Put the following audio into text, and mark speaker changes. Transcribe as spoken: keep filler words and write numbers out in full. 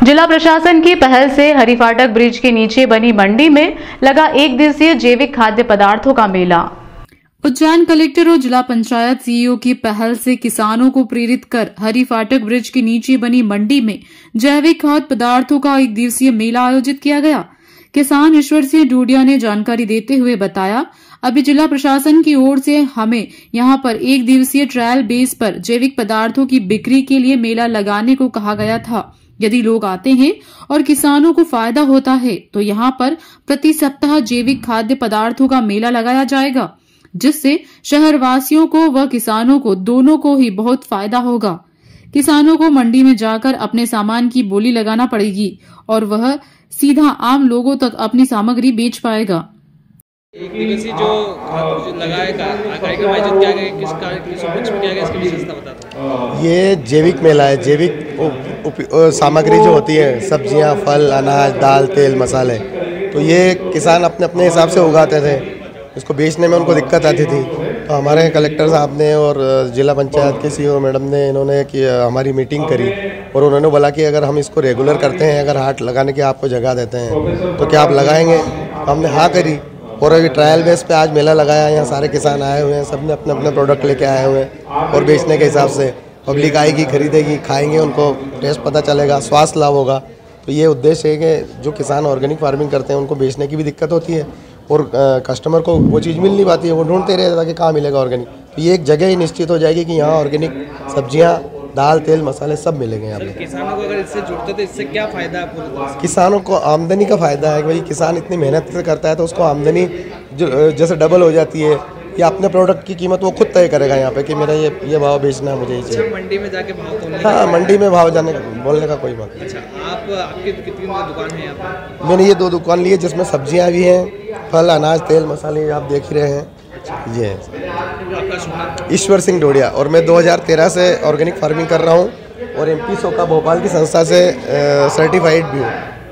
Speaker 1: जिला प्रशासन की पहल से हरिफाटक ब्रिज के नीचे बनी मंडी में लगा एक दिवसीय जैविक खाद्य पदार्थों का मेला।
Speaker 2: उज्जैन कलेक्टर और जिला पंचायत सीईओ की पहल से किसानों को प्रेरित कर हरिफाटक ब्रिज के नीचे बनी मंडी में जैविक खाद्य पदार्थों का एक दिवसीय मेला आयोजित किया गया। किसान ईश्वर सिंह डोडिया ने जानकारी देते हुए बताया, अभी जिला प्रशासन की ओर से हमें यहां पर एक दिवसीय ट्रायल बेस पर जैविक पदार्थों की बिक्री के लिए मेला लगाने को कहा गया था। यदि लोग आते हैं और किसानों को फायदा होता है तो यहां पर प्रति सप्ताह जैविक खाद्य पदार्थों का मेला लगाया जाएगा, जिससे शहरवासियों को व किसानों को दोनों को ही बहुत फायदा होगा। किसानों को मंडी में जाकर अपने सामान की बोली लगाना पड़ेगी और वह सीधा आम लोगों तक अपनी सामग्री बेच पाएगा।
Speaker 3: एक दिवसीय जो लगाएगा कार्यक्रम आयोजित किया गया, किस कार्यक्रम में किया गया, इसकी विशेषता बताता हूँ।
Speaker 4: ये जैविक मेला है। जैविक सामग्री जो होती है, सब्जियां, फल, अनाज, दाल, तेल, मसाले, तो ये किसान अपने अपने हिसाब से उगाते थे। इसको बेचने में उनको दिक्कत आती थी, तो हमारे कलेक्टर साहब ने और जिला पंचायत के सीईओ मैडम ने इन्होंने कि हमारी मीटिंग करी और उन्होंने बोला कि अगर हम इसको रेगुलर करते हैं, अगर हाट लगाने की आपको जगह देते हैं तो क्या आप लगाएंगे। तो हमने हाँ करी और अभी ट्रायल बेस पे आज मेला लगाया। यहाँ सारे किसान आए हुए हैं, सब ने अपने अपने प्रोडक्ट लेके आए हुए हैं और बेचने के हिसाब से पब्लिक आएगी, खरीदेगी, खाएंगे, उनको टेस्ट पता चलेगा, स्वास्थ्य लाभ होगा। तो ये उद्देश्य है कि जो किसान ऑर्गेनिक फार्मिंग करते हैं उनको बेचने की भी दिक्कत होती है और कस्टमर को वो चीज़ मिल नहीं पाती है, वो ढूंढते रहते हैं कि कहाँ मिलेगा ऑर्गेनिक। तो ये एक जगह ही निश्चित हो जाएगी कि यहाँ ऑर्गेनिक सब्जियाँ, दाल, तेल, मसाले सब मिलेंगे यहाँ पे।
Speaker 3: किसानों को अगर इससे जुड़ते तो इससे क्या फ़ायदा है पूरी तरह से?
Speaker 4: किसानों को आमदनी का फ़ायदा है कि भाई किसान इतनी मेहनत से करता है तो उसको आमदनी जो जैसे डबल हो जाती है, या अपने प्रोडक्ट की कीमत वो खुद तय करेगा यहाँ पे कि मेरा ये ये भाव बेचना है, मुझे ये चाहिए।
Speaker 3: अच्छा, मंडी में जाके भाव तोलने?
Speaker 4: हाँ, मंडी में भाव जाने बोलने का कोई बात नहीं।
Speaker 3: अच्छा, आप आपकी कितनी दुकान है यहाँ पर?
Speaker 4: मैंने ये दो दुकान ली है जिसमें सब्जियाँ भी हैं, फल, अनाज, तेल, मसाले आप देख ही रहे हैं। ये
Speaker 3: आपका शुभ?
Speaker 4: ईश्वर सिंह डोडिया, और मैं दो हज़ार तेरह से ऑर्गेनिक फार्मिंग कर रहा हूँ और एम पी सोका भोपाल की संस्था से सर्टिफाइड भी हूँ।